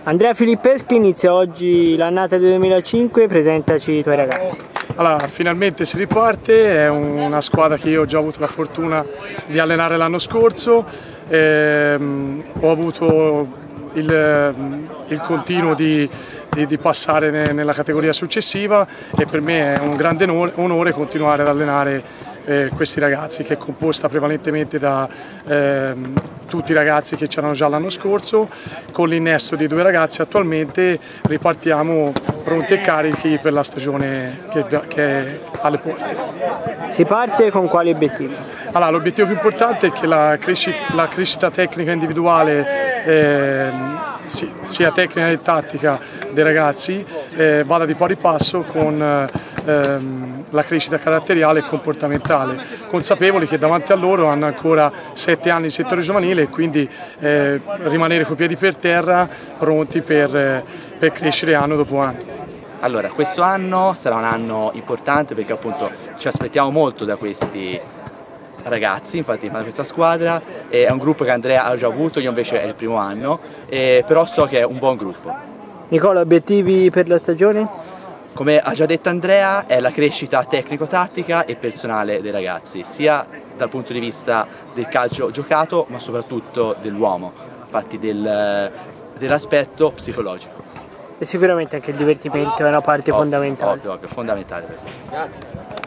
Andrea Filippeschi inizia oggi l'annata 2005, presentaci i tuoi ragazzi. Allora, finalmente si riparte, è una squadra che io ho già avuto la fortuna di allenare l'anno scorso, ho avuto il continuo di passare nella categoria successiva e per me è un grande onore continuare ad allenare questi ragazzi, che è composta prevalentemente da tutti i ragazzi che c'erano già l'anno scorso. Con l'innesto di 2 ragazzi attualmente ripartiamo pronti e carichi per la stagione che è alle porte. Si parte con quali obiettivi? Allora, l'obiettivo più importante è che la crescita tecnica individuale, sia tecnica che tattica dei ragazzi, vada di pari passo con la crescita caratteriale e comportamentale, consapevoli che davanti a loro hanno ancora 7 anni di settore giovanile e quindi rimanere coi piedi per terra, pronti per crescere anno dopo anno. Allora, questo anno sarà un anno importante perché appunto ci aspettiamo molto da questi ragazzi, infatti da questa squadra, è un gruppo che Andrea ha già avuto, io invece è il primo anno, però so che è un buon gruppo. Nicola, obiettivi per la stagione? Come ha già detto Andrea, è la crescita tecnico-tattica e personale dei ragazzi, sia dal punto di vista del calcio giocato, ma soprattutto dell'uomo, infatti dell'aspetto psicologico. E sicuramente anche il divertimento è una parte fondamentale. Ovvio, fondamentale questo. Grazie.